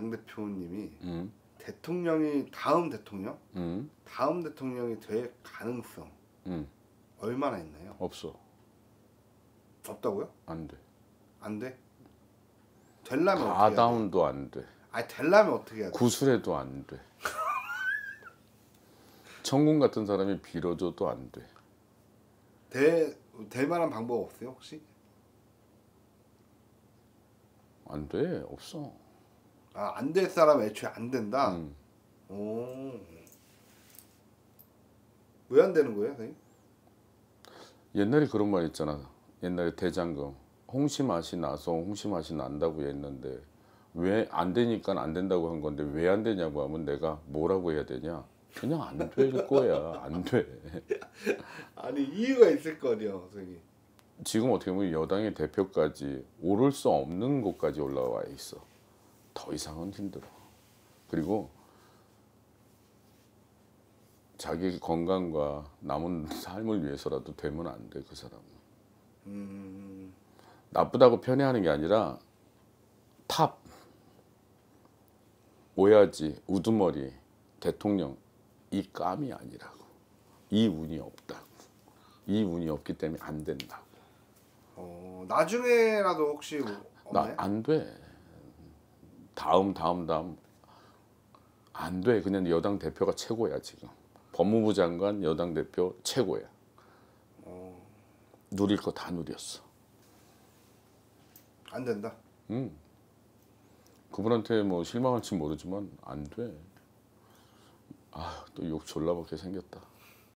당 대표님이 대통령이 다음 대통령이 될 가능성 얼마나 있나요? 없어. 없다고요? 안 돼. 안 돼? 되려면 어떻게 해야 돼? 가다운도 안 돼. 아니 되려면 어떻게 해야 돼? 구술해도 안 돼. 천군 같은 사람이 빌어줘도 안 돼. 될 만한 방법 없어요 혹시? 안 돼. 없어. 아, 안 될 사람 애초에 안 된다? 오. 왜 안 되는 거예요, 선생님? 옛날에 그런 말 있잖아. 옛날에 대장금. 홍시맛이 나서 홍시맛이 난다고 했는데 왜 안 되니까 안 된다고 한 건데 왜 안 되냐고 하면 내가 뭐라고 해야 되냐? 그냥 안 될 거야. 안 돼. 아니 이유가 있을 거 아니에요, 선생님. 지금 어떻게 보면 여당의 대표까지 오를 수 없는 곳까지 올라와 있어. 더 이상은 힘들어. 그리고 자기 건강과 남은 삶을 위해서라도 되면 안 돼, 그 사람은. 나쁘다고 편애하는 게 아니라 탑, 오야지, 우두머리, 대통령 이 깜이 아니라고. 이 운이 없다고. 이 운이 없기 때문에 안 된다고. 나중에라도 혹시 뭐 없나요? 안 돼. 다음 안 돼. 그냥 여당 대표가 최고야 지금. 법무부 장관 여당 대표 최고야. 누릴 거 다 누렸어. 안 된다. 그분한테 뭐 실망할지 모르지만 안 돼. 아, 또 욕 졸라 먹게 생겼다.